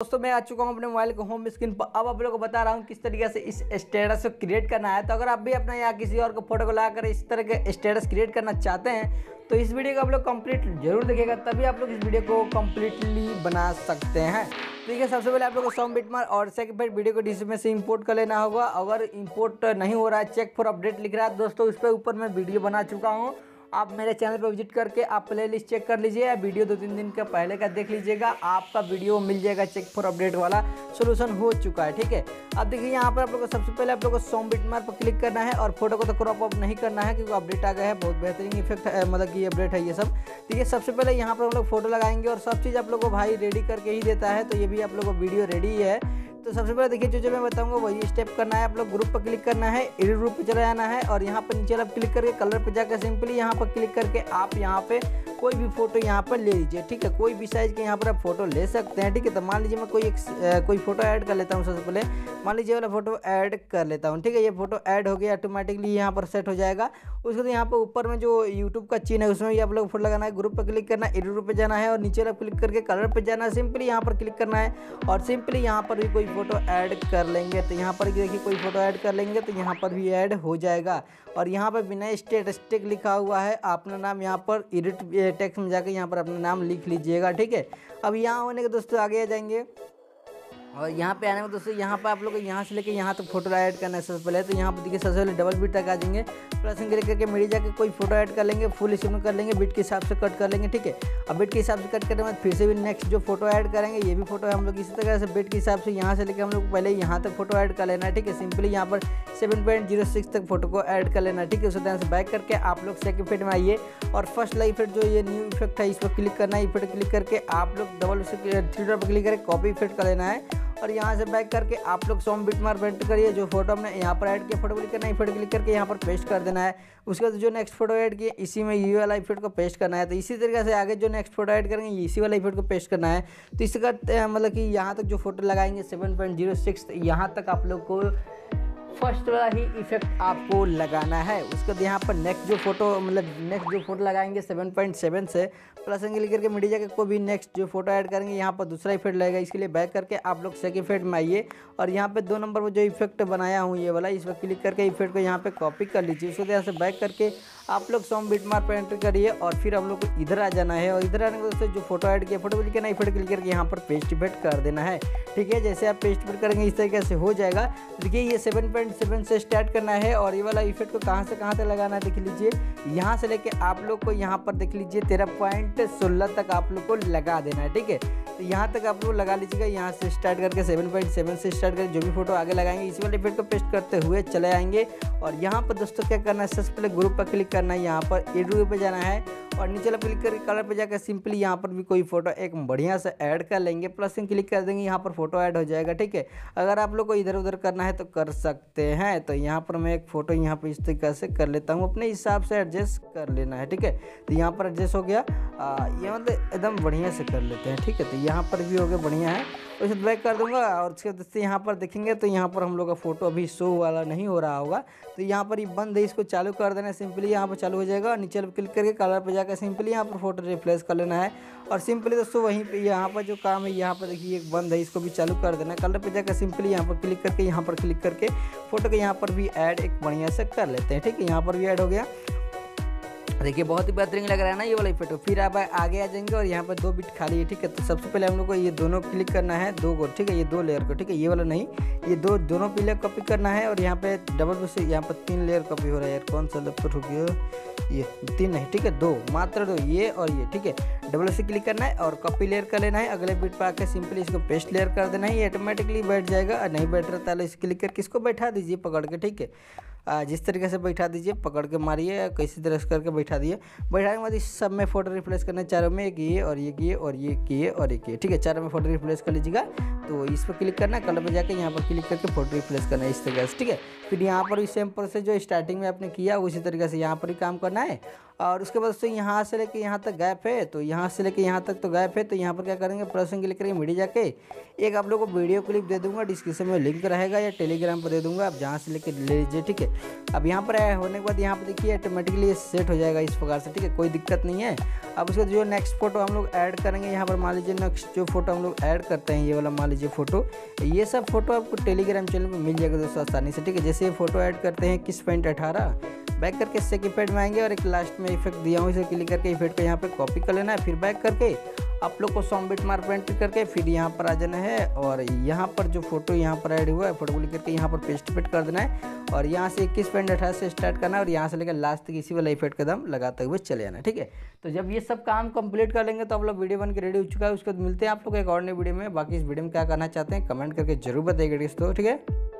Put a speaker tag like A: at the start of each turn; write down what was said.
A: दोस्तों मैं आ चुका हूँ अपने मोबाइल के होम स्क्रीन पर। अब आप लोगों को बता रहा हूँ किस तरीके से इस स्टेटस को क्रिएट करना है। तो अगर आप भी अपना या किसी और को फोटो को लाकर इस तरह के स्टेटस क्रिएट करना चाहते हैं तो इस वीडियो को आप लोग कंप्लीट जरूर देखिएगा, तभी आप लोग इस वीडियो को कंप्लीटली बना सकते हैं। ठीक है, सबसे पहले आप लोग को सॉन्ग बिटमार्क और सेकंड फिर वीडियो को डिस्क्रिप्शन से इंपोर्ट कर लेना होगा। अगर इंपोर्ट नहीं हो रहा है, चेक फॉर अपडेट लिख रहा है दोस्तों, इस पर ऊपर मैं वीडियो बना चुका हूँ। आप मेरे चैनल पर विजिट करके आप प्लेलिस्ट चेक कर लीजिए, वीडियो 2-3 दिन का पहले का देख लीजिएगा, आपका वीडियो मिल जाएगा। चेक फॉर अपडेट वाला सोल्यूशन हो चुका है। ठीक है, अब देखिए यहाँ पर आप लोग को सबसे पहले आप लोग को सॉन्ग बिटमार्क पर क्लिक करना है और फोटो को तो क्रॉप अप नहीं करना है क्योंकि अपडेट आ गया है, बहुत बेहतरीन इफेक्ट है, मतलब कि अपडेट है ये सब। ठीक है, सबसे पहले यहाँ पर हम लोग फोटो लगाएंगे और सब चीज़ आप लोग को भाई रेडी करके ही देता है, तो ये भी आप लोग को वीडियो रेडी है। तो सबसे पहले देखिए जो मैं बताऊंगा वही स्टेप करना है। आप लोग ग्रुप पर क्लिक करना है, एडिट ग्रुप पे चले जाना है और यहाँ पर नीचे आप क्लिक करके कलर पे जाकर सिंपली यहाँ पर क्लिक करके आप यहाँ पे कोई भी फोटो यहाँ पर ले लीजिए। ठीक है, कोई भी साइज के यहाँ पर आप फोटो ले सकते हैं। ठीक है, तो मान लीजिए मैं कोई फोटो ऐड कर लेता हूँ। सबसे पहले मान लीजिए वाला फोटो ऐड कर लेता हूँ। ठीक है, ये फोटो ऐड हो गया, ऑटोमेटिकली यहाँ पर सेट हो जाएगा। उसके बाद यहाँ पर ऊपर में जो यूट्यूब का चिन्ह है उसमें भी आप लोग फोटो लगाना है। ग्रुप पर क्लिक करना है, एडिट ग्रुप पे जाना है और नीचे आप क्लिक करके कलर पे जाना है, सिंपली यहाँ पर क्लिक करना है और सिंपली यहाँ पर भी कोई फोटो ऐड कर लेंगे। तो यहाँ पर देखिए कोई फोटो ऐड कर लेंगे तो यहाँ पर भी ऐड हो जाएगा। और यहाँ पर बिना स्टेटिस्टिक लिखा हुआ है, अपना नाम यहाँ पर एडिट टेक्स्ट में जाकर यहाँ पर अपना नाम लिख लीजिएगा। ठीक है, अब यहाँ होने के दोस्तों आगे आ जाएंगे और यहाँ पे आने में दोस्तों यहाँ पर आप लोग को यहाँ से लेके यहाँ तक फोटो ऐड करना है। सबसे पहले तो यहाँ पर देखिए सबसे पहले डबल बीट तक आ जाएंगे, प्लस क्लिक करके मीडिया जाके कोई फोटो ऐड कर लेंगे, फुल स्क्रीन कर लेंगे, बीट के हिसाब से कट कर लेंगे। ठीक है, अब बीट के हिसाब से कट करने के बाद फिर से भी नेक्स्ट जो फोटो ऐड करेंगे ये भी फोटो हम लोग इसी तरह से बीट के हिसाब से यहाँ से लेकर हम लोग पहले यहाँ तक फोटो ऐड कर लेना है। ठीक है, सिंपली यहाँ पर 7.06 तक फोटो को ऐड कर लेना है। ठीक है, उसी तरह से बैक करके आप लोग सेकंड इफेक्ट में आइए और फर्स्ट लाइव इफेक्ट जो ये न्यू इफेक्ट है इस पर क्लिक करना है। इफेक्ट क्लिक करके आप लोग डबल से 3 डॉट पर क्लिक करके कॉपी इफेक्ट कर लेना है और यहाँ से बैक करके आप लोग सॉन्ग बिटमार्क एंटर करिए। जो फोटो हमने यहाँ पर ऐड किया फोटो क्लिक करना है, इफेक्ट क्लिक करके यहाँ पर पेस्ट कर देना है। उसके बाद जो नेक्स्ट फोटो ऐड किए इसी में ये वाला इफेक्ट को पेस्ट करना है। तो इसी तरीके से आगे जो नेक्स्ट फोटो ऐड करेंगे इसी वाला इफेक्ट को पेस्ट करना है। तो इसका मतलब कि यहाँ तक जो फोटो लगाएंगे 7.06 यहाँ तक आप लोग को फर्स्ट वाला ही इफेक्ट आपको लगाना है। उसके बाद यहाँ पर नेक्स्ट जो फोटो लगाएंगे 7.7 से प्लस क्लिक करके मीडिया जाकर कोई भी नेक्स्ट जो फोटो ऐड करेंगे यहाँ पर दूसरा इफेक्ट लगेगा। इसके लिए बैक करके आप लोग सेकंड इफेक्ट में आइए और यहाँ पे 2 नंबर पर जो इफेक्ट बनाया हूँ ये वाला, इस पर क्लिक करके इफेक्ट को यहाँ पे कॉपी कर लीजिए। उसके यहाँ से बैक करके आप लोग सॉन्ग बिटमार्क पर एंटर करिए और फिर हम लोग को इधर आ जाना है और इधर आने के दोस्तों जो फोटो ऐड किया फोटो क्लिक करना है, इफेक्ट क्लिक करके यहाँ पर पेस्ट इफेक्ट कर देना है। ठीक है, जैसे आप पेस्ट इफेक्ट करेंगे इस तरीके से हो जाएगा। देखिए ये 7.7 से स्टार्ट करना है और ये वाला इफेक्ट को कहाँ से कहाँ तक लगाना है देख लीजिए। यहाँ से लेके आप लोग को यहाँ पर देख लीजिए 13.16 तक आप लोग को लगा देना है। ठीक है, तो यहाँ तक आप लोग लगा लीजिएगा। यहाँ से स्टार्ट करके 7.7 से स्टार्ट करके जो भी फोटो आगे लगाएंगे इसी वाले इफेक्ट को पेस्ट करते हुए चले आएंगे। और यहाँ पर दोस्तों क्या करना है, सबसे पहले ग्रुप पर क्लिक करना है, यहाँ पर एडिट ग्रुप पे जाना है और नीचे क्लिक करके कलर पे जाकर सिंपली यहाँ पर भी कोई फोटो एक बढ़िया से ऐड कर लेंगे, प्लस क्लिक कर देंगे, यहाँ पर फोटो ऐड हो जाएगा। ठीक है, अगर आप लोग को इधर उधर करना है तो कर सकते हैं। तो यहाँ पर मैं एक फ़ोटो यहाँ पर इस तरीके से कर लेता हूँ, अपने हिसाब से एडजस्ट कर लेना है। ठीक है, तो यहाँ पर एडजस्ट हो गया, ये मतलब एकदम बढ़िया से कर लेते हैं। ठीक है, तो यहाँ पर भी हो गया बढ़िया है, उसे बैक कर दूंगा और उसके बाद यहाँ पर देखेंगे तो यहाँ पर हम लोग का फोटो अभी शो वाला नहीं हो रहा होगा। तो यहाँ पर ये बंद है, इसको चालू कर देना है, सिंपली यहाँ पर चालू हो जाएगा। नीचे क्लिक करके कलर पे जाकर सिंपली यहाँ पर फोटो रिप्लेस कर लेना है और सिंपली दोस्तों वहीं पे यहाँ पर जो काम है यहाँ पर देखिए एक बंद है, इसको भी चालू कर देना है। कलर पे जाकर सिंपली यहाँ पर क्लिक करके फोटो के यहाँ पर भी ऐड एक बढ़िया से कर लेते हैं। ठीक है, यहाँ पर भी ऐड हो गया, देखिए बहुत ही बेहतरीन लग रहा है ना ये वाला इफेक्ट। फिर आप आगे आ जाएंगे और यहाँ पर 2 बिट खाली है। ठीक है, तो सबसे पहले हम लोग को ये दोनों क्लिक करना है, 2 को। ठीक है, ये 2 लेयर को, ठीक है, ये वाला नहीं, ये दोनों पे लेयर कॉपी करना है और यहाँ पे डबल से यहाँ पर 3 लेयर कॉपी हो रहा है यार, कौन सा लैपटॉप हो गया, ये 3 नहीं। ठीक है, 2 मात्र 2, ये और ये। ठीक है, डबल से क्लिक करना है और कॉपी लेयर कर लेना है, अगले बिट पर आकर सिंपली इसको पेस्ट लेयर कर देना है, ये ऑटोमेटिकली बैठ जाएगा। और नहीं बैठ रहा तो इसे क्लिक करके इसको बैठा दीजिए पकड़ के। ठीक है, जिस तरीके से बैठा दीजिए, पकड़ के मारिए, किसी तरह से करके बैठा दिए। बैठाने के बाद इस सब में फोटो रिप्लेस करना है, चारों में, एक ये और ये और ये किए और एक ये। ठीक है, चारों में फोटो रिप्लेस कर लीजिएगा। तो इस पर क्लिक करना है, कलर में जाकर यहाँ पर क्लिक करके फोटो रिप्लेस करना है इस तरीके से। ठीक है, फिर यहाँ पर भी सेम प्रोसेस जो स्टार्टिंग में आपने किया उसी तरीके से यहाँ पर ही काम करना है। और उसके बाद दोस्तों यहाँ से लेके यहाँ तक गैप है, तो यहाँ से लेके यहाँ तक तो गैप है, तो यहाँ पर क्या करेंगे प्लस क्लिक करके मीडिया जाके एक आप लोग को वीडियो क्लिप दे दूंगा, डिस्क्रिप्शन में लिंक रहेगा या टेलीग्राम पर दे दूंगा, आप जहाँ से लेके ले लीजिए। ठीक है, अब यहाँ पर होने के बाद यहाँ पर देखिए ऑटोमेटिकली सेट हो जाएगा इस प्रकार से। ठीक है, कोई दिक्कत नहीं है। अब उसका जो नेक्स्ट फोटो हम लोग ऐड करेंगे, यहाँ पर मान लीजिए नेक्स्ट जो फोटो हम लोग ऐड करते हैं ये वाला मान लीजिए फोटो, ये सब फोटो आपको टेलीग्राम चैनल पर मिल जाएगा दोस्तों आसानी से। ठीक है, जैसे फोटो ऐड करते हैं Kiss.18 बैक करके सेक इफेक्ट में आएंगे और एक लास्ट में इफेक्ट दिया हूँ, इसे क्लिक करके इफेक्ट को यहाँ पर कॉपी कर लेना है। फिर बैक करके आप लोग को सॉम बिट मार्क पेंट करके फिर यहाँ पर आ जाना है और यहाँ पर जो फोटो यहाँ पर ऐड हुआ है फोटो को क्लिक करके यहाँ पर पेस्ट पेट कर देना है और यहाँ से 21.18 से स्टार्ट करना है और यहाँ से लेकर लास्ट तक इसी वाला इफेक्ट का दम लगाते हुए चले जाना है। ठीक है, तो जब ये सब काम कंप्लीट कर लेंगे तो आप लोग वीडियो बन के रेडी हो चुका है। उसके बाद मिलते हैं आप लोग एक और नई वीडियो में। बाकी इस वीडियो में क्या करना चाहते हैं कमेंट करके जरूर बताइएगा दोस्तों। ठीक है।